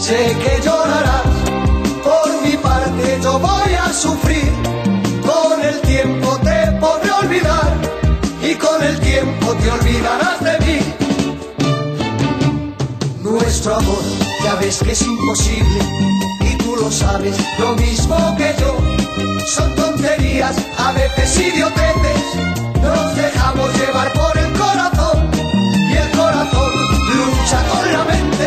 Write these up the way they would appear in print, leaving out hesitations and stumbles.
sé que llorarás, por mi parte yo voy a sufrir. Con el tiempo te podré olvidar y con el tiempo te olvidarás de mí. Nuestro amor ya ves que es imposible y tú lo sabes, lo mismo que yo. Son tonterías, a veces idioteces, nos dejamos llevar por el corazón y el corazón lucha con la mente.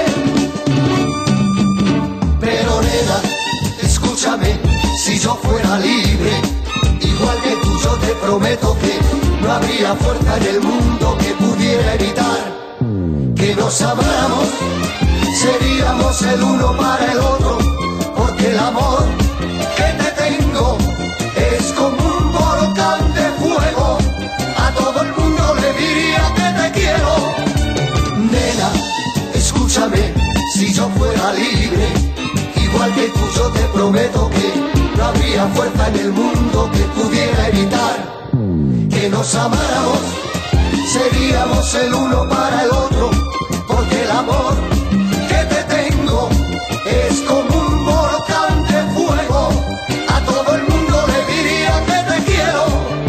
Pero nena, escúchame, si yo fuera libre, igual que tú yo te prometo que no habría fuerza en el mundo que pudiera evitar que nos amáramos. Seríamos el uno para el otro, porque el amor que te tengo es como un volcán de fuego. A todo el mundo le diría que te quiero. Nena, escúchame, si yo fuera libre, igual que tú yo te prometo que no habría fuerza en el mundo que pudiera evitar que nos amáramos. Seríamos el uno para el otro, porque el amor que te tengo es como un volcán de fuego. A todo el mundo le diría que te quiero.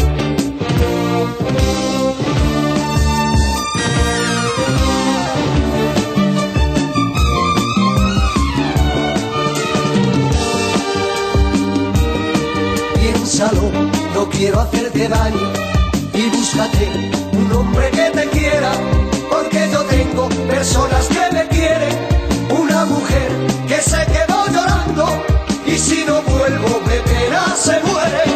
Piénsalo, no quiero hacerte daño, y búscate un hombre que te quiera, porque yo tengo personas que me quieren. Una mujer que se quedó llorando y si no vuelvo de pena se muere.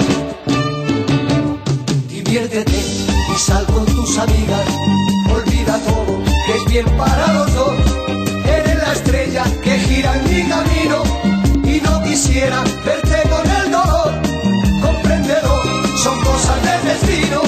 Diviértete y sal con tus amigas, olvida todo, que es bien para los dos. Eres la estrella que gira en mi camino y no quisiera verte con el dolor. Compréndelo, son cosas del destino.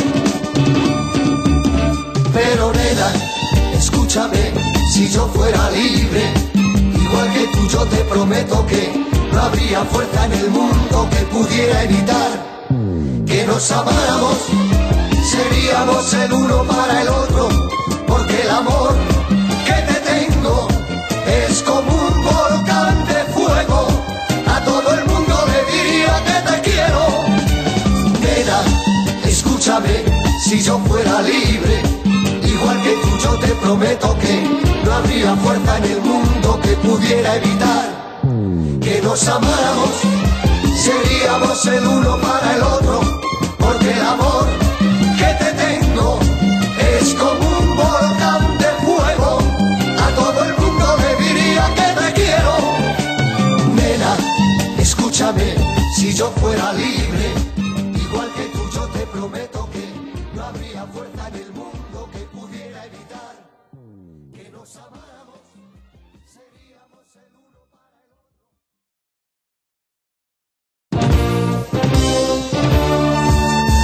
Pero nena, escúchame, si yo fuera libre, igual que tú yo te prometo que no habría fuerza en el mundo que pudiera evitar que nos amáramos. Seríamos el uno para el otro, porque el amor que te tengo es como un volcán de fuego. A todo el mundo le diría que te quiero. Nena, escúchame, si yo fuera libre, igual que tú yo te prometo que no habría fuerza en el mundo que pudiera evitar que nos amáramos. Seríamos el uno para el otro, porque el amor que te tengo es como un volcán de fuego. A todo el mundo le diría que te quiero. Nena, escúchame, si yo fuera libre, igual que tú yo te prometo que no habría fuerza en el mundo que pudiera evitar que nos amáramos.